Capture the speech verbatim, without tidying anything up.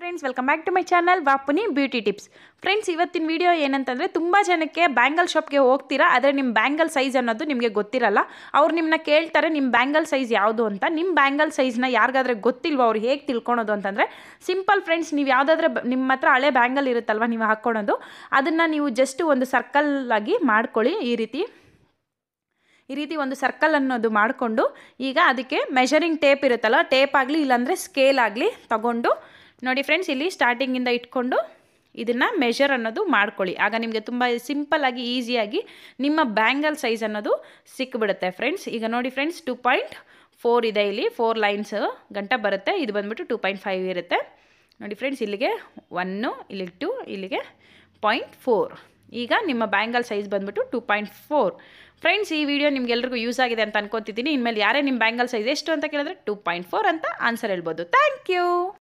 Friends, welcome back to my channel ವಾಪುನಿ beauty tips. Friends, ಇವತ್ತಿನ video ಏನಂತಂದರೆ, ತುಂಬ ಜನಕ್ಕೆ ಬ್ಯಾಂಗಲ್ ಶಾಪ್ಗೆ ಹೋಗ್ತೀರಾ, ಆದರೆ ನಿಮ್ಮ ಬ್ಯಾಂಗಲ್ ಸೈಜ್ ಅನ್ನೋದು ನಿಮಗೆ ಗೊತ್ತಿರಲ್ಲ. ಅವ್ರು ನಿಮ್ಮನ್ನ ಕೇಳ್ತಾರೆ ನಿಮ್ಮ ಬ್ಯಾಂಗಲ್ ಸೈಜ್ ಯಾವುದು ಅಂತ. ನಿಮ್ಮ ಬ್ಯಾಂಗಲ್ ಸೈಜ್ನ ಯಾರಿಗಾದ್ರೆ ಗೊತ್ತಿಲ್ವೋ ಅವ್ರು ಹೇಗೆ ತಿಳ್ಕೊಳೋದು ಅಂತಂದರೆ, ಸಿಂಪಲ್ ಫ್ರೆಂಡ್ಸ್, ನೀವು ಯಾವುದಾದ್ರೆ ನಿಮ್ಮ ಹತ್ರ ಹಳೆ ಬ್ಯಾಂಗಲ್ ಇರುತ್ತಲ್ವ ನೀವು ಹಾಕ್ಕೊಳೋದು, ಅದನ್ನು ನೀವು ಜಸ್ಟ್ ಒಂದು ಸರ್ಕಲ್ ಆಗಿ ಮಾಡ್ಕೊಳ್ಳಿ. ಈ ರೀತಿ ಈ ರೀತಿ ಒಂದು ಸರ್ಕಲ್ ಅನ್ನೋದು ಮಾಡಿಕೊಂಡು, ಈಗ ಅದಕ್ಕೆ ಮೆಷರಿಂಗ್ ಟೇಪ್ ಇರುತ್ತಲ್ಲ, ಟೇಪ್ ಆಗಲಿ ಇಲ್ಲಾಂದರೆ ಸ್ಕೇಲ್ ಆಗಲಿ ತಗೊಂಡು ನೋಡಿ ಫ್ರೆಂಡ್ಸ್, ಇಲ್ಲಿ ಸ್ಟಾರ್ಟಿಂಗಿಂದ ಇಟ್ಕೊಂಡು ಇದನ್ನು ಮೆಷರ್ ಅನ್ನೋದು ಮಾಡ್ಕೊಳ್ಳಿ. ಆಗ ನಿಮಗೆ ತುಂಬ ಸಿಂಪಲ್ಲಾಗಿ ಈಸಿಯಾಗಿ ನಿಮ್ಮ ಬ್ಯಾಂಗಲ್ ಸೈಜ್ ಅನ್ನೋದು ಸಿಕ್ಕಿಬಿಡುತ್ತೆ ಫ್ರೆಂಡ್ಸ್. ಈಗ ನೋಡಿ ಫ್ರೆಂಡ್ಸ್, ಟೂ ಪಾಯಿಂಟ್ ಫೋರ್ ಇದೆ, ಇಲ್ಲಿ ಫೋರ್ ಲೈನ್ಸ್ ಗಂಟ ಬರುತ್ತೆ. ಇದು ಬಂದುಬಿಟ್ಟು ಟೂ ಪಾಯಿಂಟ್ ಫೈವ್ ಇರುತ್ತೆ ನೋಡಿ ಫ್ರೆಂಡ್ಸ್. ಇಲ್ಲಿಗೆ ಒನ್ನು, ಇಲ್ಲಿಗೆ ಟು, ಇಲ್ಲಿಗೆ ಪಾಯಿಂಟ್ ಫೋರ್. ಈಗ ನಿಮ್ಮ ಬ್ಯಾಂಗಲ್ ಸೈಜ್ ಬಂದುಬಿಟ್ಟು ಟೂ ಪಾಯಿಂಟ್ ಫೋರ್. ಫ್ರೆಂಡ್ಸ್, ಈ ವಿಡಿಯೋ ನಿಮ್ಗೆಲ್ರಿಗೂ ಯೂಸ್ ಆಗಿದೆ ಅಂತ ಅನ್ಕೋತಿದ್ದೀನಿ. ಇನ್ಮೇಲೆ ಯಾರೇ ನಿಮ್ಮ ಬ್ಯಾಂಗಲ್ ಸೈಜ್ ಎಷ್ಟು ಅಂತ ಕೇಳಿದ್ರೆ ಟೂ ಪಾಯಿಂಟ್ ಫೋರ್ ಅಂತ ಆನ್ಸರ್ ಹೇಳ್ಬೋದು. Thank you.